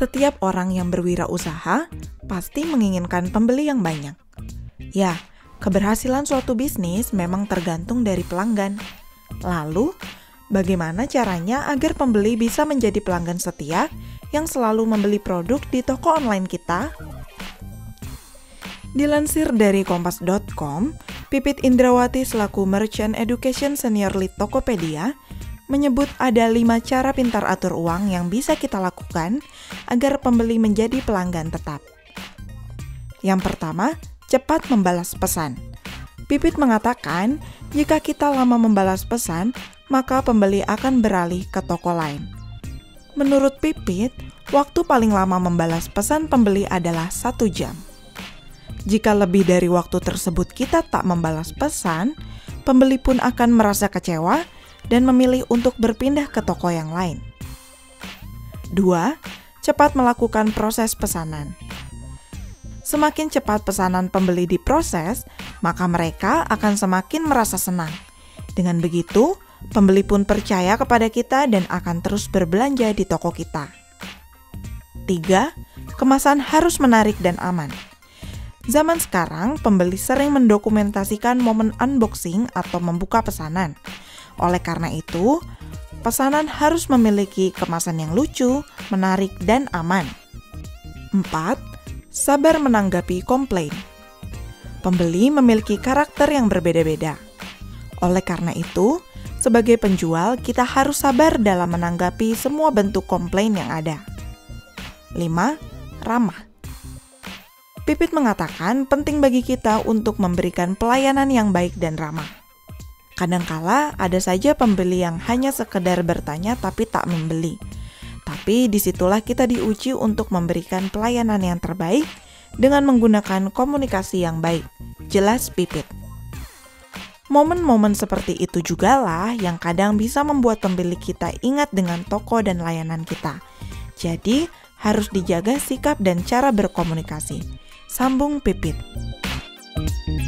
Setiap orang yang berwirausaha pasti menginginkan pembeli yang banyak. Ya, keberhasilan suatu bisnis memang tergantung dari pelanggan. Lalu, bagaimana caranya agar pembeli bisa menjadi pelanggan setia yang selalu membeli produk di toko online kita? Dilansir dari kompas.com, Pipit Indrawati selaku Merchant Education Senior Lead Tokopedia menyebut ada 5 cara pintar atur uang yang bisa kita lakukan agar pembeli menjadi pelanggan tetap. Yang pertama, cepat membalas pesan. Pipit mengatakan, jika kita lama membalas pesan, maka pembeli akan beralih ke toko lain. Menurut Pipit, waktu paling lama membalas pesan pembeli adalah 1 jam. Jika lebih dari waktu tersebut kita tak membalas pesan, pembeli pun akan merasa kecewa dan memilih untuk berpindah ke toko yang lain. 2. Cepat melakukan proses pesanan. Semakin cepat pesanan pembeli diproses, maka mereka akan semakin merasa senang. Dengan begitu, pembeli pun percaya kepada kita dan akan terus berbelanja di toko kita. 3. Kemasan harus menarik dan aman. Zaman sekarang, pembeli sering mendokumentasikan momen unboxing atau membuka pesanan. Oleh karena itu, pesanan harus memiliki kemasan yang lucu, menarik, dan aman. 4. Sabar menanggapi komplain. Pembeli memiliki karakter yang berbeda-beda. Oleh karena itu, sebagai penjual, kita harus sabar dalam menanggapi semua bentuk komplain yang ada. 5. Ramah. Pipit mengatakan penting bagi kita untuk memberikan pelayanan yang baik dan ramah. Kadangkala ada saja pembeli yang hanya sekedar bertanya tapi tak membeli. Tapi disitulah kita diuji untuk memberikan pelayanan yang terbaik dengan menggunakan komunikasi yang baik. Jelas Pipit. Momen-momen seperti itu jugalah yang kadang bisa membuat pembeli kita ingat dengan toko dan layanan kita. Jadi, harus dijaga sikap dan cara berkomunikasi. Sambung Pipit.